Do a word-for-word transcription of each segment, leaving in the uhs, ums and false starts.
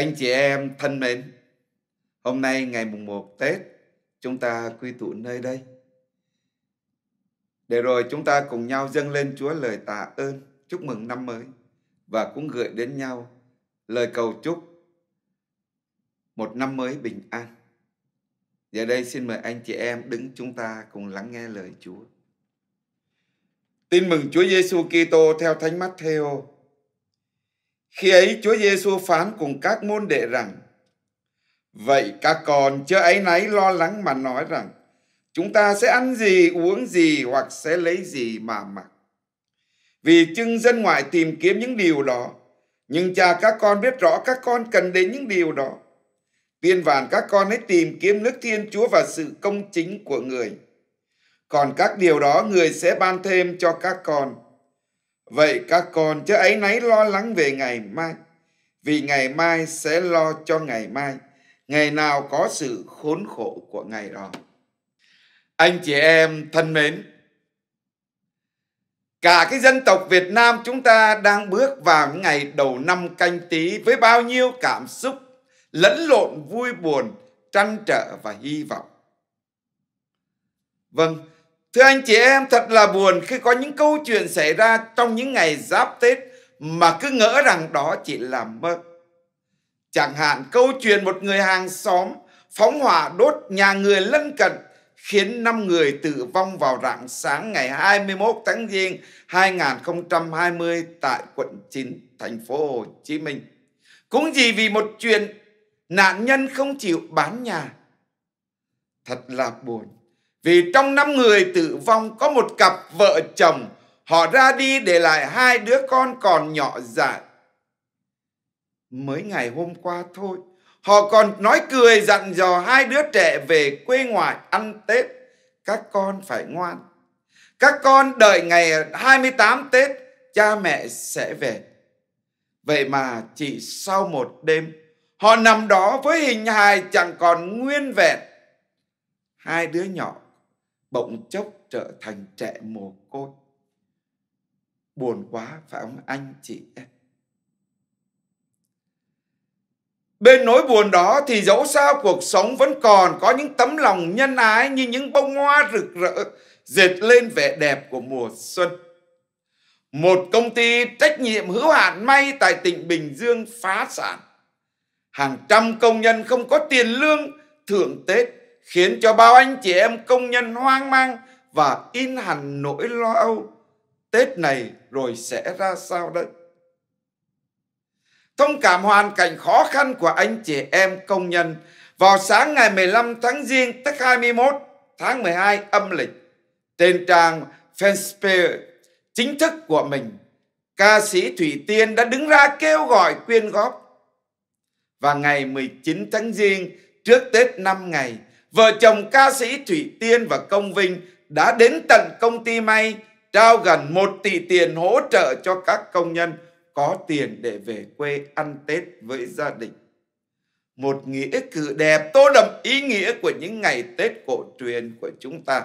Anh chị em thân mến, hôm nay ngày mùng một Tết, chúng ta quy tụ nơi đây. Để rồi chúng ta cùng nhau dâng lên Chúa lời tạ ơn, chúc mừng năm mới và cũng gửi đến nhau lời cầu chúc một năm mới bình an. Giờ đây xin mời anh chị em đứng chúng ta cùng lắng nghe lời Chúa. Tin mừng Chúa Giêsu Kitô theo Thánh Mát-thêu. Khi ấy Chúa Giêsu phán cùng các môn đệ rằng: vậy các con chớ áy náy lo lắng mà nói rằng chúng ta sẽ ăn gì, uống gì hoặc sẽ lấy gì mà mặc. Vì chưng dân ngoại tìm kiếm những điều đó, nhưng Cha các con biết rõ các con cần đến những điều đó. Tiên vàn các con hãy tìm kiếm nước Thiên Chúa và sự công chính của Người. Còn các điều đó Người sẽ ban thêm cho các con. Vậy các con chớ áy náy lo lắng về ngày mai, vì ngày mai sẽ lo cho ngày mai. Ngày nào có sự khốn khổ của ngày đó. Anh chị em thân mến, cả cái dân tộc Việt Nam chúng ta đang bước vào những ngày đầu năm Canh Tý với bao nhiêu cảm xúc lẫn lộn, vui buồn, trăn trở và hy vọng. Vâng, thưa anh chị em, thật là buồn khi có những câu chuyện xảy ra trong những ngày giáp Tết mà cứ ngỡ rằng đó chỉ là mơ. Chẳng hạn câu chuyện một người hàng xóm phóng hỏa đốt nhà người lân cận khiến năm người tử vong vào rạng sáng ngày hai mươi mốt tháng Giêng hai nghìn không trăm hai mươi tại quận chín, thành phố Hồ Chí Minh. Cũng chỉ vì một chuyện nạn nhân không chịu bán nhà. Thật là buồn, vì trong năm người tử vong có một cặp vợ chồng, họ ra đi để lại hai đứa con còn nhỏ dại. Mới ngày hôm qua thôi, họ còn nói cười dặn dò hai đứa trẻ về quê ngoại ăn Tết. Các con phải ngoan. Các con đợi ngày hai mươi tám Tết, cha mẹ sẽ về. Vậy mà chỉ sau một đêm, họ nằm đó với hình hài chẳng còn nguyên vẹn. Hai đứa nhỏ bỗng chốc trở thành trẻ mồ côi. Buồn quá phải không anh chị em? Bên nỗi buồn đó thì dẫu sao cuộc sống vẫn còn có những tấm lòng nhân ái như những bông hoa rực rỡ dệt lên vẻ đẹp của mùa xuân. Một công ty trách nhiệm hữu hạn may tại tỉnh Bình Dương phá sản. Hàng trăm công nhân không có tiền lương thưởng Tết khiến cho bao anh chị em công nhân hoang mang và in hằn nỗi lo âu. Tết này rồi sẽ ra sao đây? Thông cảm hoàn cảnh khó khăn của anh chị em công nhân, vào sáng ngày mười lăm tháng Giêng tức hai mươi mốt tháng mười hai âm lịch, trên trang Facebook chính thức của mình, ca sĩ Thủy Tiên đã đứng ra kêu gọi quyên góp. Và ngày mười chín tháng Giêng, trước Tết năm ngày, vợ chồng ca sĩ Thủy Tiên và Công Vinh đã đến tận công ty may trao gần một tỷ tiền hỗ trợ cho các công nhân có tiền để về quê ăn Tết với gia đình. Một nghĩa cử đẹp tô đậm ý nghĩa của những ngày Tết cổ truyền của chúng ta.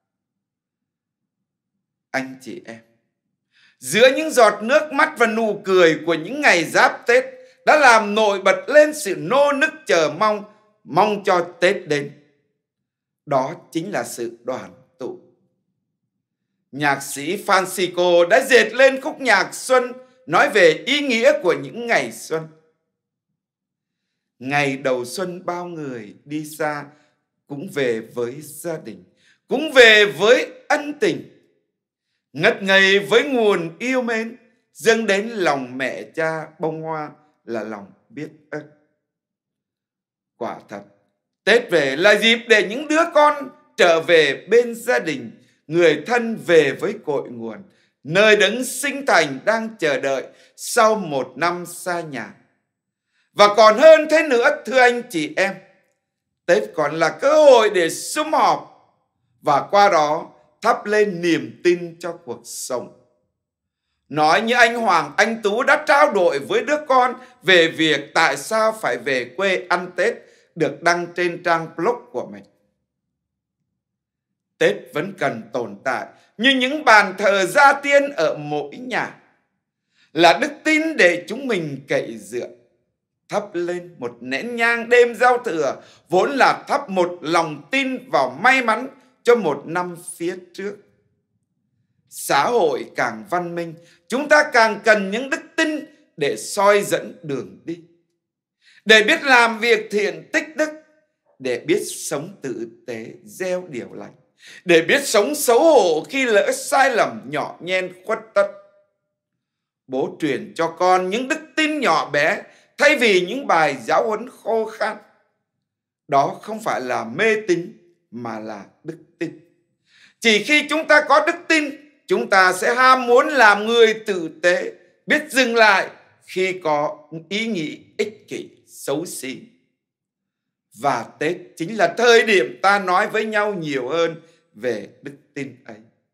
Anh chị em, giữa những giọt nước mắt và nụ cười của những ngày giáp Tết đã làm nổi bật lên sự nô nức chờ mong, mong cho Tết đến. Đó chính là sự đoàn tụ. Nhạc sĩ Francisco đã dệt lên khúc nhạc xuân nói về ý nghĩa của những ngày xuân. Ngày đầu xuân bao người đi xa cũng về với gia đình, cũng về với ân tình. Ngất ngây với nguồn yêu mến, dâng đến lòng mẹ cha bông hoa là lòng biết ơn. Quả thật, Tết về là dịp để những đứa con trở về bên gia đình, người thân về với cội nguồn, nơi đấng sinh thành đang chờ đợi sau một năm xa nhà. Và còn hơn thế nữa, thưa anh chị em, Tết còn là cơ hội để sum họp và qua đó thắp lên niềm tin cho cuộc sống. Nói như anh Hoàng Anh Tú đã trao đổi với đứa con về việc tại sao phải về quê ăn Tết, được đăng trên trang blog của mình. Tết vẫn cần tồn tại như những bàn thờ gia tiên ở mỗi nhà, là đức tin để chúng mình cậy dựa. thắp lên một nén nhang đêm giao thừa, vốn là thắp một lòng tin vào may mắn cho một năm phía trước. Xã hội càng văn minh, chúng ta càng cần những đức tin để soi dẫn đường đi, để biết làm việc thiện tích đức, để biết sống tử tế gieo điều lành, để biết sống xấu hổ khi lỡ sai lầm nhỏ nhen khuất tất. Bố truyền cho con những đức tin nhỏ bé thay vì những bài giáo huấn khô khan. Đó không phải là mê tín mà là đức tin. Chỉ khi chúng ta có đức tin, chúng ta sẽ ham muốn làm người tử tế, biết dừng lại khi có ý nghĩ ích kỷ, xấu xí. Và Tết chính là thời điểm ta nói với nhau nhiều hơn về đức tin ấy.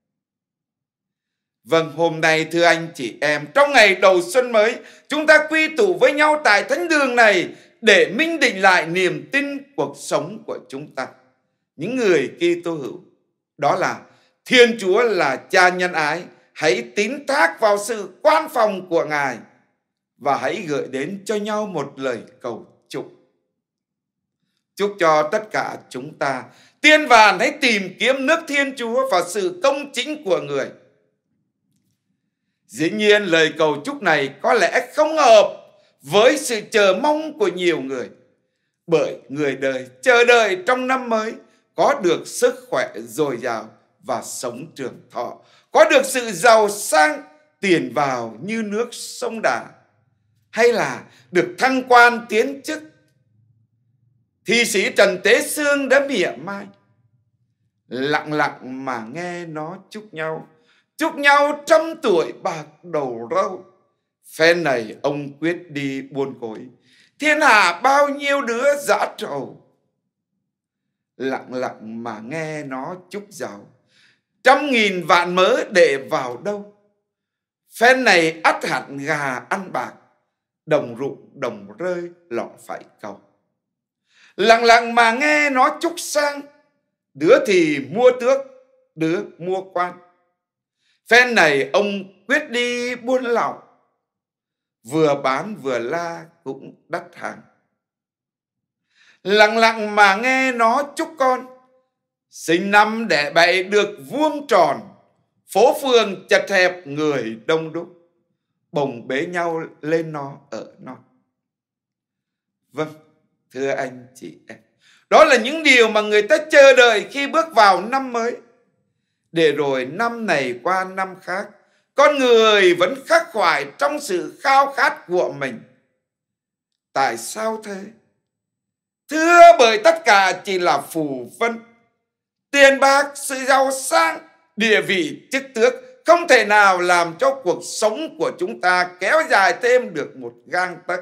Vâng, hôm nay thưa anh chị em, trong ngày đầu xuân mới, chúng ta quy tụ với nhau tại thánh đường này để minh định lại niềm tin cuộc sống của chúng ta. Những người Kitô hữu, đó là Thiên Chúa là Cha nhân ái, hãy tín thác vào sự quan phòng của Ngài và hãy gửi đến cho nhau một lời cầu chúc. Chúc cho tất cả chúng ta tiên vàn hãy tìm kiếm nước Thiên Chúa và sự công chính của Người. Dĩ nhiên lời cầu chúc này có lẽ không hợp với sự chờ mong của nhiều người, bởi người đời chờ đợi trong năm mới có được sức khỏe dồi dào và sống trường thọ, có được sự giàu sang tiền vào như nước sông Đà, hay là được thăng quan tiến chức. Thi sĩ Trần Tế Xương đã mỉa mai: lặng lặng mà nghe nó chúc nhau, chúc nhau trăm tuổi bạc đầu râu. Phen này ông quyết đi buôn cối, thiên hạ bao nhiêu đứa dã trầu. Lặng lặng mà nghe nó chúc giàu, trăm nghìn vạn mớ để vào đâu. Phen này ắt hẳn gà ăn bạc, đồng rụng đồng rơi lọ phải cầu. Lặng lặng mà nghe nó chúc sang, đứa thì mua tước, đứa mua quan. Phen này ông quyết đi buôn lậu, vừa bán vừa la cũng đắt hàng. Lặng lặng mà nghe nó chúc con, sinh năm đẻ bậy được vuông tròn, phố phường chật hẹp người đông đúc, bồng bế nhau lên nó ở non. Vâng, thưa anh chị em, đó là những điều mà người ta chờ đợi khi bước vào năm mới. Để rồi năm này qua năm khác, con người vẫn khắc khoải trong sự khao khát của mình. Tại sao thế? Thưa, bởi tất cả chỉ là phù vân. Tiền bạc, sự giàu sang, địa vị, chức tước không thể nào làm cho cuộc sống của chúng ta kéo dài thêm được một gang tấc.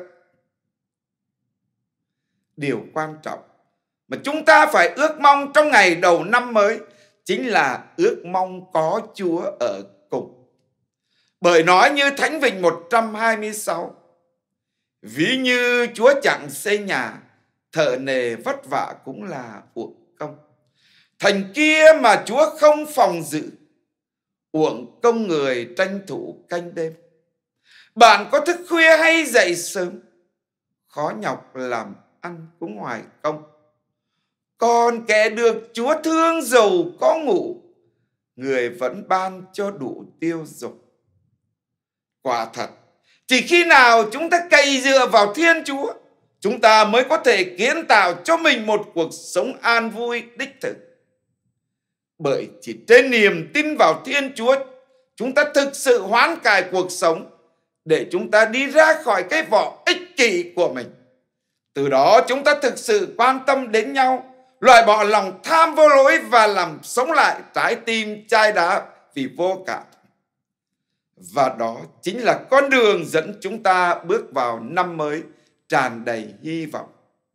Điều quan trọng mà chúng ta phải ước mong trong ngày đầu năm mới chính là ước mong có Chúa ở cùng. Bởi nói như Thánh Vịnh một trăm hai mươi sáu: ví như Chúa chẳng xây nhà, thợ nề vất vả cũng là uổng công. Thành kia mà Chúa không phòng giữ, uổng công người tranh thủ canh đêm. Bạn có thức khuya hay dậy sớm, khó nhọc làm ăn cũng hoài công. Còn kẻ được Chúa thương giàu có ngủ, người vẫn ban cho đủ tiêu dùng. Quả thật, chỉ khi nào chúng ta cậy dựa vào Thiên Chúa, chúng ta mới có thể kiến tạo cho mình một cuộc sống an vui đích thực. Bởi chỉ trên niềm tin vào Thiên Chúa, chúng ta thực sự hoán cải cuộc sống để chúng ta đi ra khỏi cái vỏ ích kỷ của mình. Từ đó chúng ta thực sự quan tâm đến nhau, loại bỏ lòng tham vô lỗi và làm sống lại trái tim chai đá vì vô cảm. Và đó chính là con đường dẫn chúng ta bước vào năm mới tràn đầy hy vọng.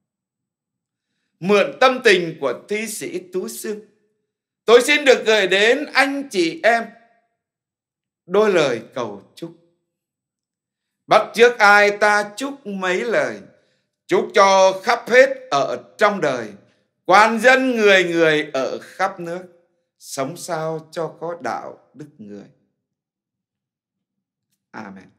Mượn tâm tình của thi sĩ Tú Xương, tôi xin được gửi đến anh chị em đôi lời cầu chúc. Bắt chước ai ta chúc mấy lời, chúc cho khắp hết ở trong đời, quan dân người người ở khắp nước, sống sao cho có đạo đức người. Amen.